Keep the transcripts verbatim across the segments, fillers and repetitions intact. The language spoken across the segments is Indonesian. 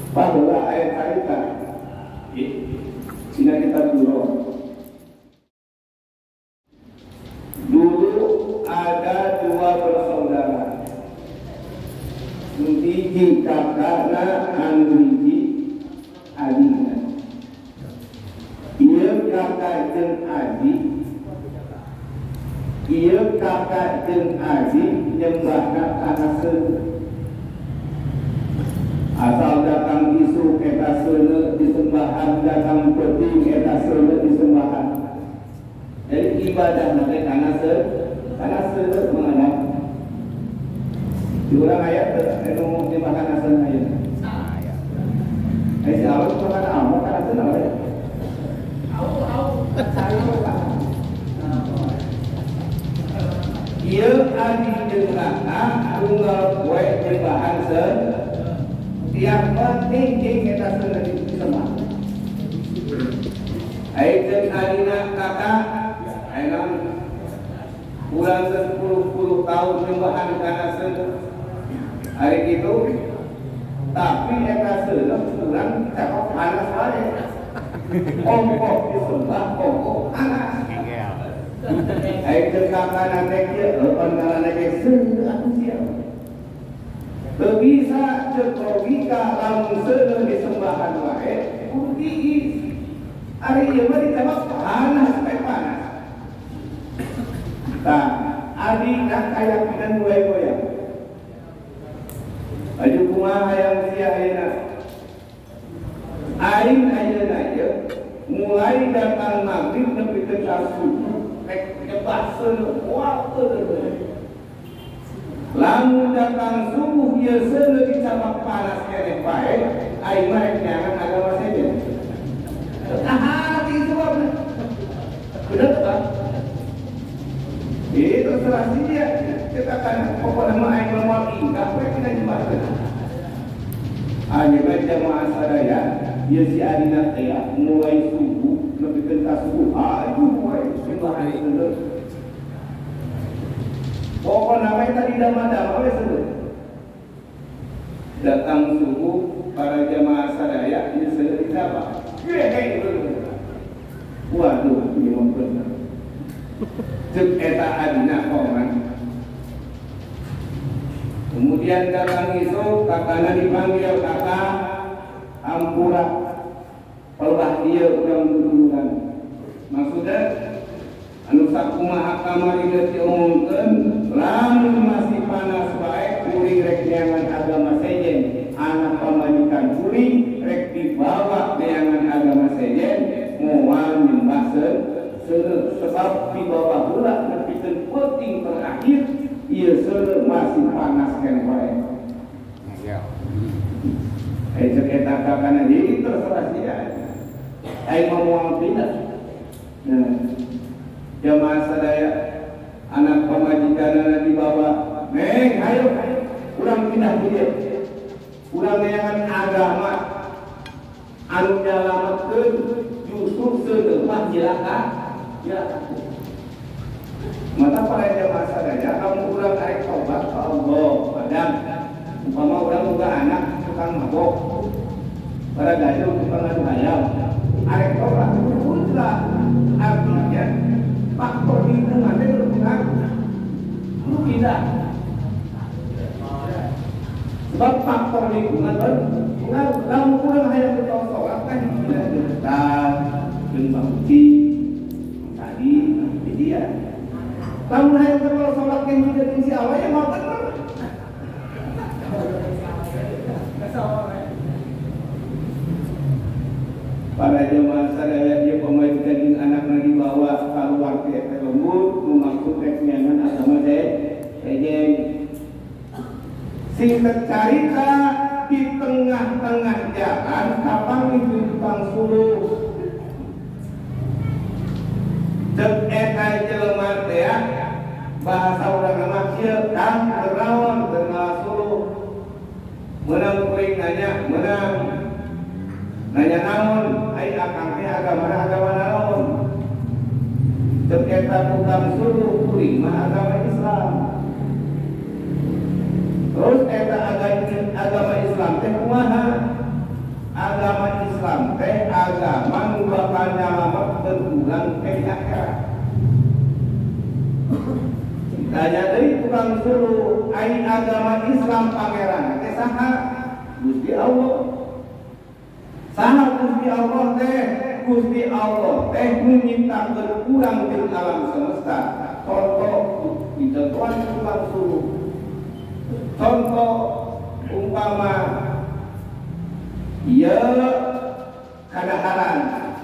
Bahwa ayat cerita Cina kita dulu dulu ada dua bersaudara, hiji kakakna anu hiji adina. Ieu kakak jeung adik, ieu kakak jeung adik nyembahna kana seuneu. Asal datang isu eta seuneu disembahan, datang penting eta seuneu disembahan. Jadi ibadah nanti kana seuneu, kana seuneu mengadap. Di urang aya teu anu nyembah kana seuneu ayeuna. Aya. Ai siapa nyembah kana Allah kana seuneu aya. Au au. Ieu adi jeung kakak tunggal poe nyembahan seuneu. Yang penting kita sudah disembah. Aidan adina kakak, aidan bulan sepuluh puluh tahun nyembahan kana seuneu. Hari itu, tapi eta seuneu kurang cakap panas wae. Ongkok disembah, ongkok panas. Aidan kakak nanti kieu, eupan ngaranna ge seuneu atuh sia. Teu bisa cek logika lamun seuneu disembahan wae kudu tiis. Ari ieu mah ditembak panas teh panas. Tah, adina kayakinan goyang-goyang. Aju kumaha hayang sia ayeuna. Aing ayeuna ieu mulai datang maghrib nepi ka subuh rek nyebah seuneu moal teu. Lamun datang subuh ieu seuneu dicabak panas keneh bae, aing mah rek nyangan agama sejen. Tah itu sebabna. Bener kan? Itu terserah dia. Kita kan pokoknya mah aing mah indah we kita jembahan. Ayeuna jamaah sadaya, ieu si adina teh mulai subuh nepi ka subuh, aduh we jembahan seuneu. Pokoknya namanya tadi dama-dama we seuneu. Datang subuh para jamaah sadaya ieu seuneu disapa. Ge waduh ieu mah bener. Ceuk eta adina orang. Kemudian datang isu kakana dipanggil kakak ampura. Pelah ieu urang dudungan. Maksudnya anu sakumaha kamari geus diomongkeun lamun masih panas bae kuring rek neangan agama sejen, anak pamajikan kuring rek dibawa neangan agama sejen moal nyembah seuneu sebab dibawa heula nepikeun peuting terakhir ieu seuneu masih panas keneh wae. Ya. Ai cek eta kakana ieu terserah sia. Ai moal pindah. Nah, jamaah sadaya anak pamajikanana dibawa, neng hayo urang pindah di dieu. Urang neangan agama anu nyalametkeun justru seuneu mah cilaka. Cilaka. Mata para jamaah sadaya kamu urang arek tobat ka Allah, padang umpama urang boga anak tukang mabok. Para gaduh tukang adu hayam. Arek tobat kudulah artinya faktor lingkungan itu berpengaruh. Lu tidak. Sebab faktor lingkungan berpengaruh. Kamu kurang hanya bertolak sholat kan tidak dekat, dengan uji, tadi, dia. Kamu hanya bertolak sholat kan tidak tinggi awal ya mau benar. Para jemaah sadaya dia pemajikan anak lagi bawa keluar ke lembut memaksud kekenyangan agama sejen. Singkat cerita di tengah-tengah jalan kapal itu tukang suluh. Cek eta jelema teh bahasa urang mah kieu kang kenaon kenal suluh. Meunang kuring nanya, meunang nanya naon, ai akang teh agama agama naon? Cek eta tukang suluh kuring mah agama Islam. Terus eta agama Islam teh kumaha? ulang ke akhirat. Tanya dari tukang suruh ai agama Islam pangeran teh saha? Gusti Allah. Saha Gusti Allah teh? Gusti Allah teh menciptakeun urang di alam semesta. Contoh dicontohan tukang suruh. Contoh umpama ieu kadaharan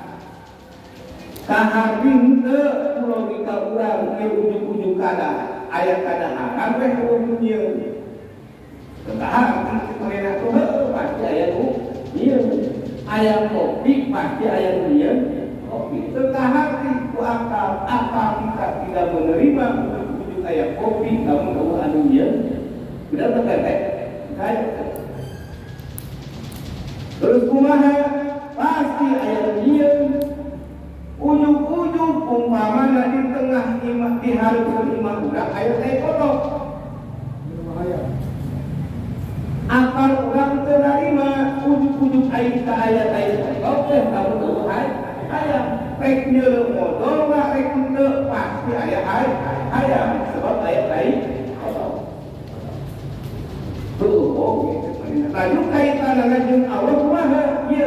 kaharbin teu logika urang ieu ujug-ujug kada aya kadaharan teh kudu nyieun tah kita tuh pasti aya nu nyieun aya kopi pasti aya nu nyieun kopi teu kahati ku akal akal kita tidak menerima ujug-ujug aya kopi namun eueuh anu nyieun bener teh teh kayak terus kumaha pasti aya nyieun ujug-ujug umpamana di tengah imah di hareupeun imah urang aya teh kodok akal urang teu narima ujug-ujug aya ka aya teh kodok teh tahu teu aya rek nyeureum modal mah rek teu pasti aya aya sebab aya teh kodok tuh oke lalu kaitanana jeung Allah kumaha ieu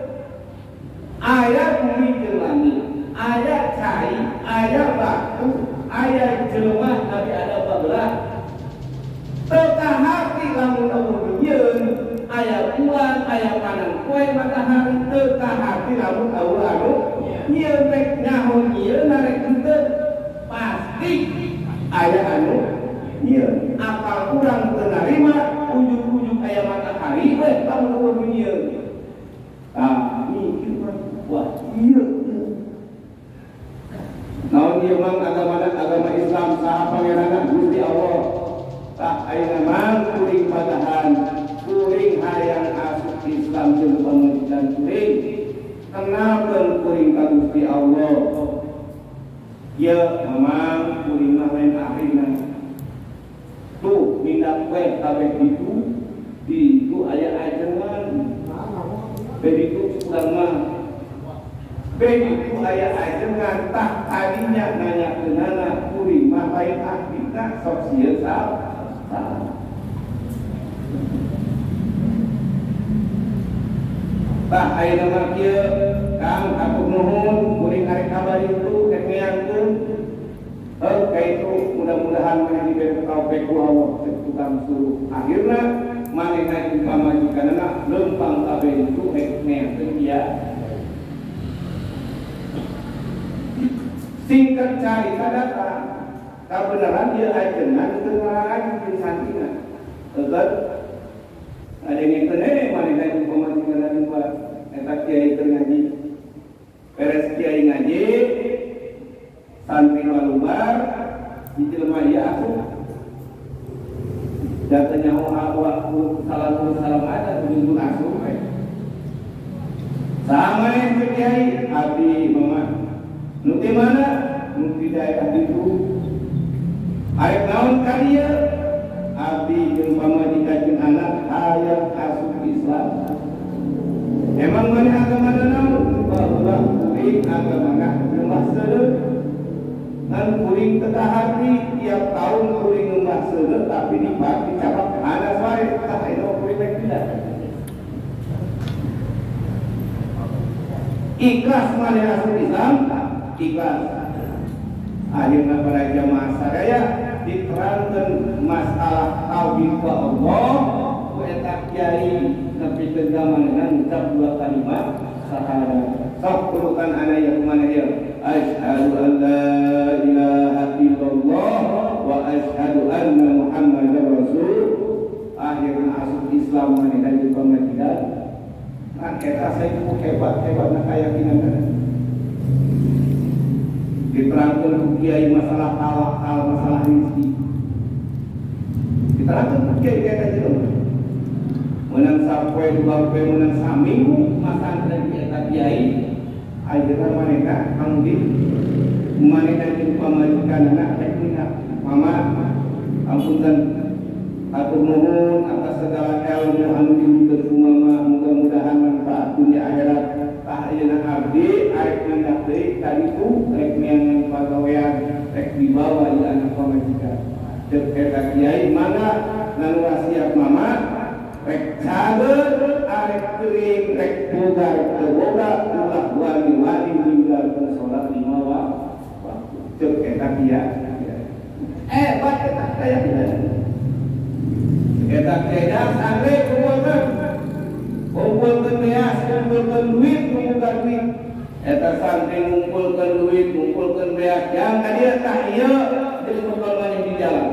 aya bumi jeung langit aya cai aya batu aya jelema tapi ada bagelah teu kahati lamun eueuh nyieun aya bulan aya panan poe matahari teu kahati lamun eueuh anu nyieun rek nyaho nyieun rek teu pasti aya anu nyieun akal urang teu narima ujug-ujug aya matahari weh lamun eueuh nyieun ah mikir wah ieu naon ieu mah agama agama Islam saha pangeranna Gusti Allah tak ayeuna mah kuring padahan kuring hayang asup Islam jeung pamajikan kuring kenalkeun kuring ka Gusti Allah ieu memang kuring mah lain akhirna tuh mindak we kabeh ditu ditu aya ajengan begitu urang mah begitu aya ajengan tak tadinya nanyakeunana kuring mah lain akhirna sok sieun salah tah ayeuna mah kieu Kang atur nuhun kuring arek kabari itu rek ngeangkeun heuh kaitu mudah-mudahan mah diberi taufik ku Allah tukang suruh akhirna manehna jeung pamajikanna lempang kabeh itu rek ngeangkeun dia singkat cerita datang kebenaran dia ajengan teu ngarang jeung santina eueuh ada yang kene manehna jeung pamajikanna jeung eta kiai teu ngaji beres kiai ngaji santri walubar di jelema ieu asuh datanya Allah salam salam ada tunjuk asuh sama yang kiai abdi mama nu di mana nu di daerah itu arek naon ka dieu abdi jeung pamajikan jeung anak hayang asup Islam emang mana agamana naon bahwa kuring agamana lembah seuleut dan kuring teu hati tiap tahun kuring lembah seuleut tapi dipati cabak anas wae tah aya kuring rek tidak ikhlas mana asup Islam ikhlas akhirnya para jamaah sadaya diterangkan masalah tauhid ke Allah ku eta kiai nepi ke zaman dengan ucap dua kalimat syahadat sok urutan ana ya kumana ya asyhadu an la ilaha illallah wa asyhadu anna muhammadar rasul akhirnya asup Islam maneh dan pamajikan kan eta saeueuh hebat-hebatna keyakinan diterangkan ku kiai masalah halal masalah rezeki diterangkan ku kiai kayak jelema menang sampai dua poe menang saminggu masantren eta kiai ayeuna manehna angdi manehna jeung pamajikanna rek minat mama ampunten atur nuhun atas segala ilmu anu diberikeun ku mama mudah-mudahan manfaat dunia akhirat tah ayeuna abdi arek minat deui tadi itu rek miangan pagawean rek dibawa di anak pamajikan cek eta kiai mana nanu wasiat mama rek cager arek teuing rek boga rek teu boga ulah wani-wani ninggalkeun salat lima waktu cek eta kiai eh bat eta kaya eta kiai sangre kumpulkeun kumpulkeun beas kumpulkeun duit kumpulkeun duit eta sangre ngumpulkeun duit ngumpulkeun beas yang tadi tah ieu jeung kumpulkeun di jalan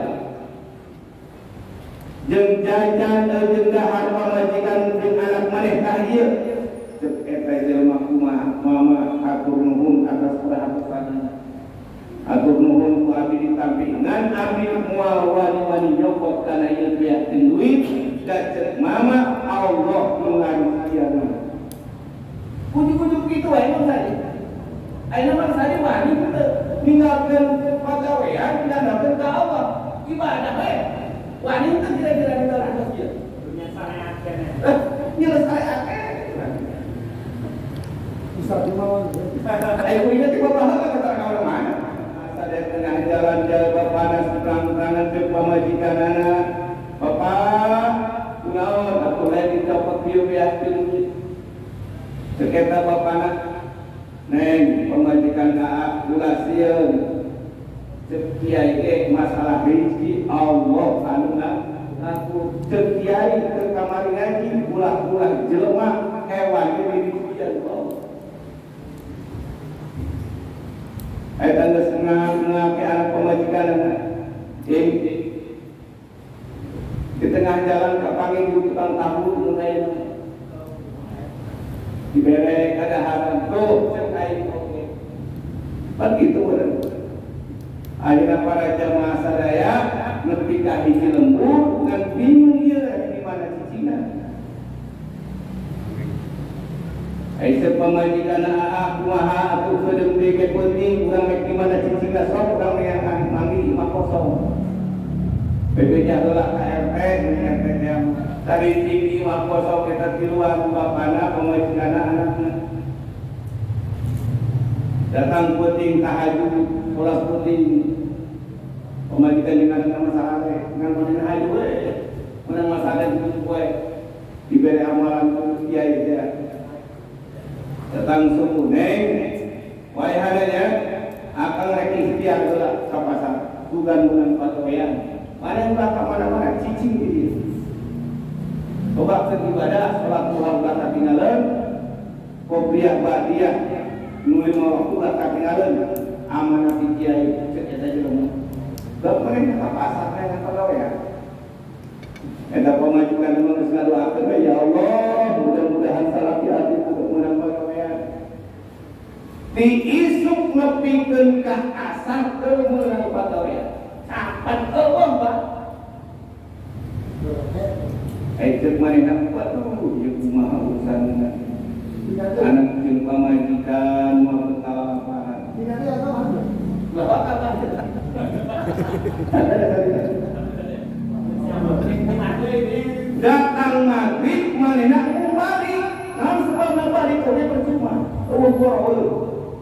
jeung jajan jeung dahar pamajikan jeung anak maneh tah ieu cek eta jelema kumaha mama atur nuhun atas perhatianna atur nuhun ku abdi ditampi ngan abdi moal wani-wani nyokot kana ieu beaskeun duit da cek mama Allah ngarisiana ujug-ujug kitu wae mun tadi ayeuna mah sari wani teu ninggalkeun pagawean ninggalkeun ka Allah ibadah we wani teu kira-kira ninggalkeun masjid dunia sareakeun nyelesaiakeun bisa dimawon ayo ingat tiba pahala kata kawan mana ada tengah jalan jalan panas terang-terangan ke pamajikanana bapak kunaon atuh lain dicopot pieu beaskeun seketa bapana neng pamajikan ka ulah sieun cek kiai ge masalah rezeki Allah anu aku cek kiai teu kamari ngaji ulah-ulah jelema hewan ge dirijian Allah ay tanda setengah-setengah ke anak pemajikan di di tengah jalan kapangin di tukang tahu mulai diberi kadaharan tuh cekai oke begitu benar akhirnya para jamaah sadaya nepi ka hiji lembur ngan bingung ieu di mana cicina Aisyah pemajikan aak kumaha atuh sedeng dike penting urang mek di mana cicingna sok urang yang manggi lima kosong. B P nya adalah K R T R T yang tadi tinggi lima kosong kita tiluan bapana pemajikan anakna. Datang penting tahajud sholat penting pemajikan dengan masalah dengan mana tahajud we menang masalah itu we diberi amalan ku kiai dia. Datang subuh neng wae hadanya akan rek ikhtiar heula ka pasar dugan bulan patoyan mana ulah ka mana-mana cicing di dieu coba keur ibadah salat duha ulah katinggalan qobliyah ba'diyah nu lima waktu ulah katinggalan amanah ti kiai cek eta jelema bab meureun ka pasar nang pagawean eta pamajikan mah geus ngadoakeun ya Allah mudah-mudahan salapi hati untuk menang di isuk ngepikeun ka asar teu meunang pagawean sapan eueuh Pak ai ceuk manehna waduh ieu kumaha urusanna anak jeung pamajikan moal ketalapahan dinari atuh lah apa datang maghrib manehna balik naon sebabna balik oge percuma eueuh eueuh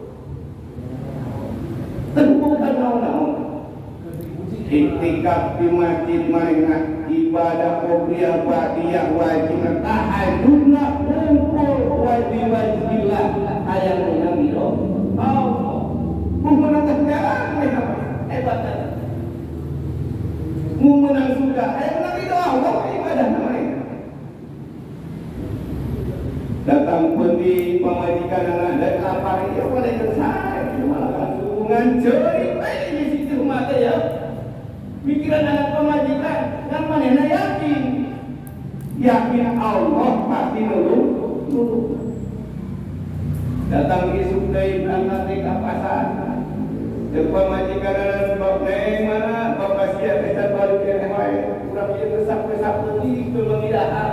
tentukan naon-naon iktikaf di masjid manehna ibadah qobliyah ba'diyah wajib tahajudna kumpul wajib wajibillah hayang menang iro Allah mun menang jalan hebat mun menang sudah hayang menang iro Allah ibadah manehna datang pendi pamajikan anak dan lapar ieu pada kesah malah nganceri bae di situ mata ya pikiran anak pemajikan kan manehna yakin yakin Allah pasti nulung nulung datang isuk deui berangkat ka pasar jeung pamajikan bab neng mana bapak sia eta balik ke wae urang ieu gesak-gesak teuing teu mengidahar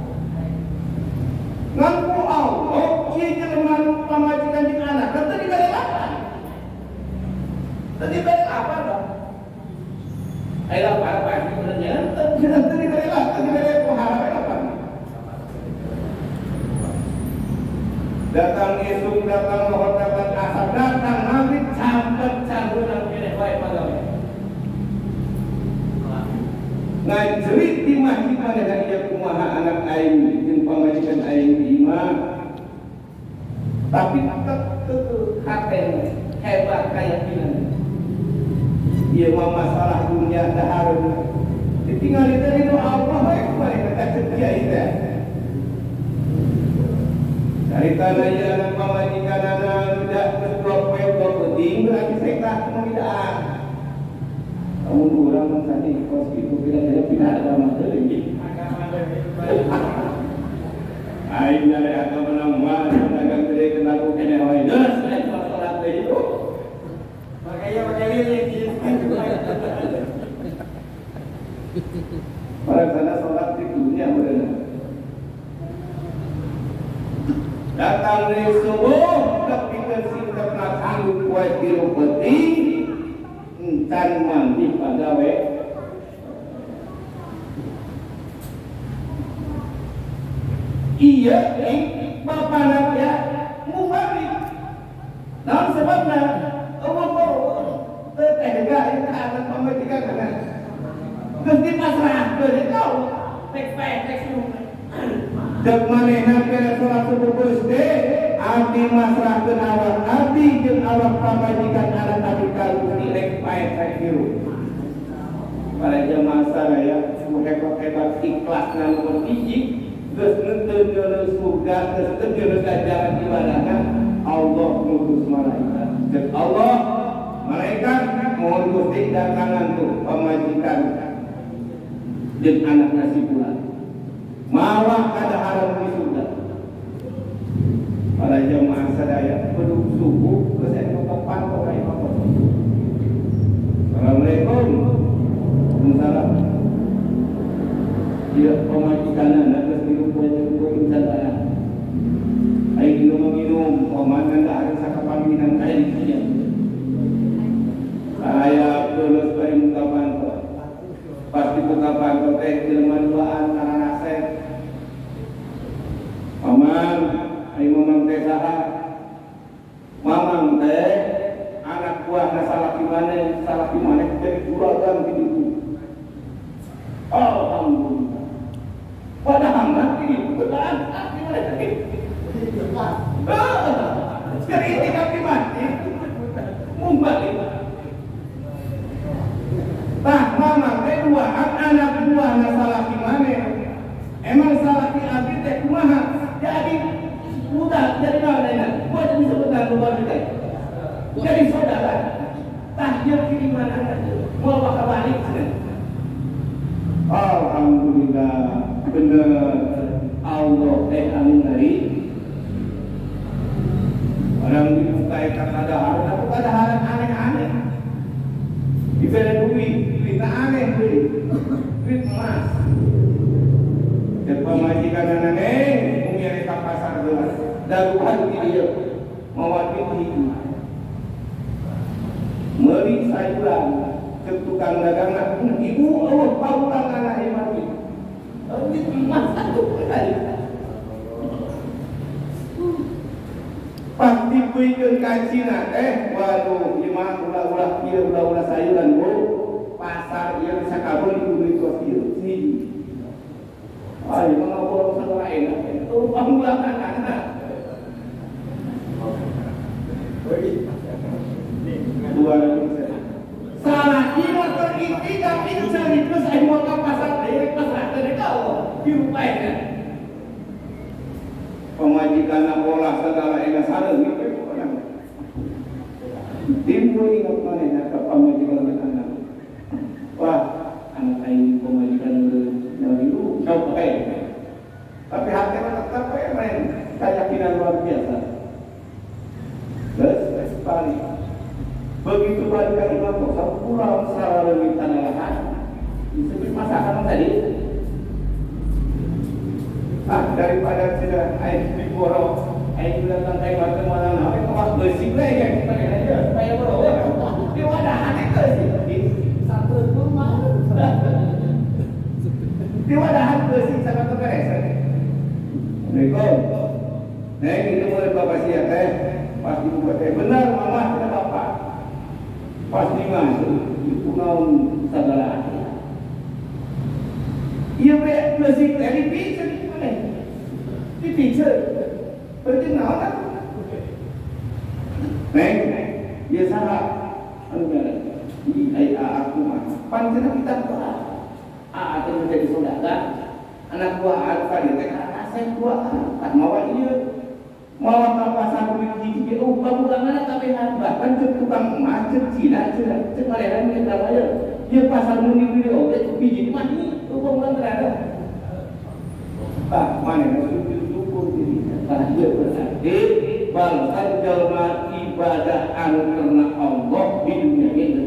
ngaku Allah ieu jelema pamajikan jeung anak teu dibere apa tadi balik apa dong? Ayo apa apa sebenarnya? Tadi tadi balik apa? Tadi balik pohara apa? Datang isuk datang lohor datang pasar datang maghrib campet campet kene wae pagawe. Ngajerit di masjid mana dia kumaha anak aing jeung pamajikan aing imam. Tapi tetep katen hebat keyakinan. Ieu mah masalah dunia dahareun. Ditinggal dari doa Allah bae kembali ke kerja itu. Dari tanah yang anak pamajikan anak tidak berdua poin dua penting berarti saya tak mengidak. Kamu orang tadi kos itu tidak ada tidak ada masalah lagi. Aing dari agama nama dagang gede kenal kene wae. Terus salat itu. Makanya makanya ini pada sana sholat di dunia benar. Datang dari subuh tapi tersingkap nak kuat di rupeti encan mandi pagawe. Iya, eh, bapak nak ya mubalik. Nah sebabnya Allah kau tetehga itu akan pemajikan kan. Gusti pasrah ke kau tek tek tek dek manehna kena salat subuh Gusti abdi masrahkeun awak abdi jeung awak pamajikan anak abdi ka Gusti rek pae tek hirup. Para jamaah sadaya hebat-hebat ikhlasna nomor hiji geus neuteun geus surga geus neuteun geus jalan ibadahna Allah ngutus malaikat. Jeung Allah malaikat mohon Gusti datangan tuh pamajikan jeung anak nasi bulan mawa kada haram di surga. Para jamaah sadaya penduduk subuh geus aya papan kok aya papan. Assalamualaikum. Waalaikumsalam. Dia pemajikanana geus dirupa jeung insan tanah. Ai minum minum komandan da ada sakapangginan kae di dieu. Saya lulus dari muka pantai. Pasti buka pantai teh jelema duaan karena nasib. Paman, ai mamang teh saha? Mamang teh anak buahna salah di mana? Salah di mana jadi juragan di ditu. Alhamdulillah. Padahal mati betul di mana tadi? Ah, sekali ini kami mati. Mumbali. Tah mama teh dua anak buah na salah di mana? Emang salah di abdi teh kumaha? Jadi budak jadi naon buat disebutkan luar kita. Jadi saudara. Tahjud di mana? Mau bakal balik sana. Alhamdulillah bener Allah teh anu ngari. Orang dibukai kata hal atau kata hal aneh-aneh. Diberi duit, duit aneh duit, duit emas. Dan pemajikan aneh, mungkin ada pasar gelas. Daguhan dia, mawati itu. Meri sayuran, tukang dagang nak ibu, Allah paulang anak iman itu. Duit emas satu kali. Pasti kuikeun kancina teh waduh imah ulah-ulah kieu ulah-ulah sayuran bu pasar ieu bisa kabul di duit kos kieu siji ai mah ngobrol salah enak itu panggulangan anak dua salah kira terinti tapi cari terus ai mau ke pasar direk pasar teh kau diupaina pemajikan pola segala enak sareng gitu orang timbul ingat mana ke pemajikan anak wah anak ini pemajikan dari dulu coba tapi hati mana tetap ya main keyakinan luar biasa terus sekali begitu balik ke imam kok pulang secara lebih tanah lahan disebut masakan tadi. Ah, daripada sudah air diborong, air sudah tangkai batu malam hari kemas bersih lagi yang kita lihat aja, supaya borong. Di wadahan itu sih, satu rumah. Di wadahan bersih sangat terkesan. Assalamualaikum. Neng itu mulai bapak siap teh. pasti buat eh benar mama tidak bapak pasti masuk di pulau segala iya be masih dari pizza di mana di pizza berarti naon neng dia salah anu di ai aku mah panjang kita doa a atau menjadi saudara anak buah alfa dia teh asep buah kan mawa ieu mawa ka pasar beli hiji oh bangunan kabeh bahkan cek tukang emas cek Cina cek cek malehan ge kabaya ieu pasar muni beli oge biji mah itu bangunan terada pak mana syukur diri karena dia berarti bangsa jalma ibadah anu karena Allah di dunia ini